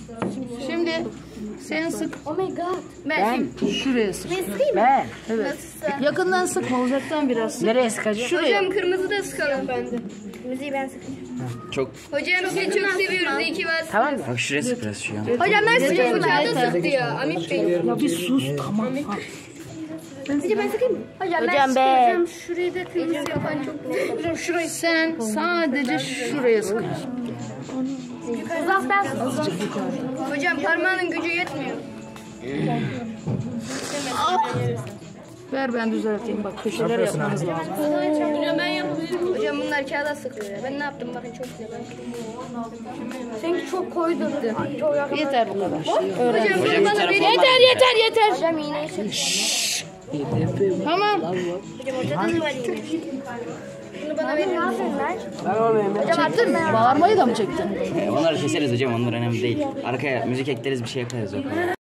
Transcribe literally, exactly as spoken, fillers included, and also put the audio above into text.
Şimdi sen sık. Oh my god. Ben, şuraya sık. Ben sıkayım mı? Ben. Evet. Yakından sık, uzaktan biraz sık. Nereye sıkacağım? Şuraya. Hocam kırmızı da sıkalım. Kırmızıyı ben sıkayım. Çok. Hocam sizi çok seviyoruz. İyi ki varsınız. Tamam mı? Bak şuraya sık biraz şu an. Hocam ben Yeter, sıkıyorum. Bu yeter. kağıda sıktı ya. Amip Bey. Ya bir sus, tamam. Ha. Hocam ben sıkayım mı? Hocam, Hocam ben ben. Hocam şurayı da kırmızı yapan çok güzel. Hocam şurayı sen sadece şuraya sık. Uzaktan sık. Hocam parmağının gücü yetmiyor. Ver ben düzelteyim, bak köşeler yapmanız lazım. Hocam ben yapabilirim. Hocam bunlar kağıda sıkıyor ya. Ben ne yaptım bakın çok güzel. Seninki çok koydun. Çok yakın. Yeter bu kadar. Hocam Hocam bir tarafı Yeter yeter yeter. Hocam iğneyi çek. Tamam. Hocam ortada da var iğne. Bunu bana verin. Ne yapıyorsun? Çektin mi? Bağırmayı da mı çektin? Onları keseriz hocam, onlar önemli değil. Arkaya müzik ekleriz, bir şey yaparız o kadar.